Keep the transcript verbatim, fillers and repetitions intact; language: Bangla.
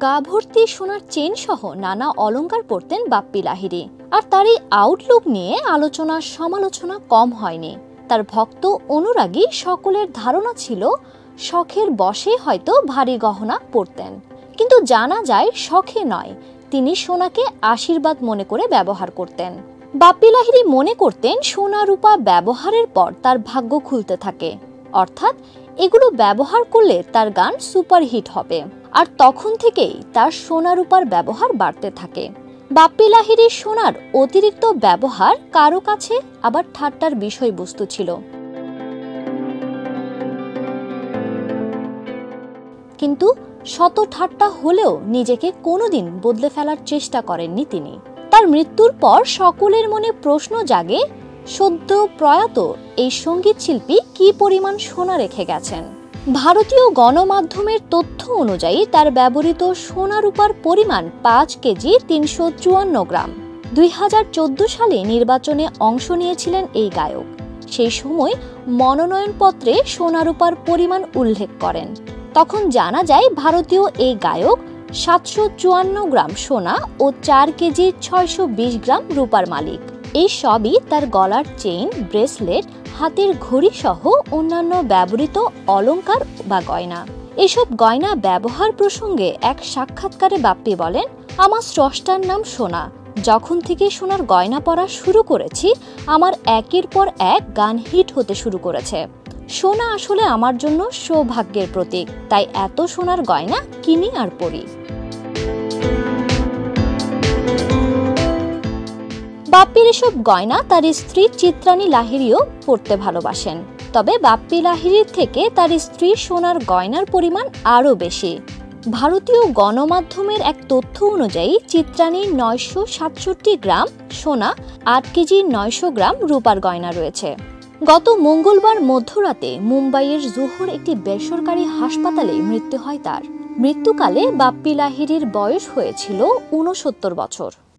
গা ভর্তি সোনার চেন সহ নানা অলংকার পরতেন বাপ্পি লাহিড়ী। আর তার এই আউটলুক নিয়ে আলোচনা সমালোচনা কম হয়নি। তার ভক্ত অনুরাগী সকলের ধারণা ছিল শখের বশে হয়তো ভারী গহনা পরতেন, কিন্তু জানা যায় শখে নয়, তিনি সোনাকে আশীর্বাদ মনে করে ব্যবহার করতেন। বাপ্পি লাহিড়ী মনে করতেন সোনা রূপা ব্যবহারের পর তার ভাগ্য খুলতে থাকে, অর্থাৎ এগুলো ব্যবহার করলে তার গান সুপারহিট হবে। আর তখন থেকেই তার সোনা রূপার ব্যবহার বাড়তে থাকে। বাপ্পি লাহিড়ীর সোনার অতিরিক্ত ব্যবহার কারো কাছে আবার ঠাট্টার বিষয়বস্তু ছিল। কিন্তু শত ঠাট্টা হলেও নিজেকে কোনোদিন বদলে ফেলার চেষ্টা করেননি তিনি। তার মৃত্যুর পর সকলের মনে প্রশ্ন জাগে, সদ্য প্রয়াত এই সঙ্গীত শিল্পী কি পরিমাণ সোনা রেখে গেছেন। ভারতীয় গণমাধ্যমের তথ্য অনুযায়ী তার ব্যবহৃত সোনা রূপার পরিমাণ পাঁচ কেজি তিনশো চুয়ান্ন গ্রাম। দুই হাজার চোদ্দ সালে নির্বাচনে অংশ নিয়েছিলেন এই গায়ক। সেই সময় মনোনয়নপত্রে সোনা রূপার পরিমাণ উল্লেখ করেন। তখন জানা যায় ভারতীয় এই গায়ক সাতশো চুয়ান্ন গ্রাম সোনা ও চার কেজি ছয়শো বিশ গ্রাম রূপার মালিক। এই সবই তার গলার চেইন, ব্রেসলেট, হাতের ঘড়ি সহ অন্যান্য ব্যবহৃত অলংকার বা গয়না। এসব গয়না ব্যবহার প্রসঙ্গে এক সাক্ষাৎকারে বাপ্পি বলেন, আমার স্রষ্টার নাম সোনা। যখন থেকে সোনার গয়না পরা শুরু করেছি, আমার একের পর এক গান হিট হতে শুরু করেছে। সোনা আসলে আমার জন্য সৌভাগ্যের প্রতীক, তাই এত সোনার গয়না কিনি আর পরি। বাপ্পির এসব গয়না তার স্ত্রী চিত্রানী লাহিড়ীও পরতে ভালোবাসেন। তবে বাপ্পি লাহিড়ীর থেকে তার স্ত্রী সোনার গয়নার পরিমাণ আরও বেশি। ভারতীয় গণমাধ্যমের এক তথ্য অনুযায়ী চিত্রানীর নয়শো সাতষট্টি গ্রাম সোনা, আট কেজি নয়শো গ্রাম রূপার গয়না রয়েছে। গত মঙ্গলবার মধ্যরাতে মুম্বাইয়ের জোহর একটি বেসরকারি হাসপাতালে মৃত্যু হয় তার। মৃত্যুকালে বাপ্পি লাহিড়ীর বয়স হয়েছিল ঊনসত্তর বছর।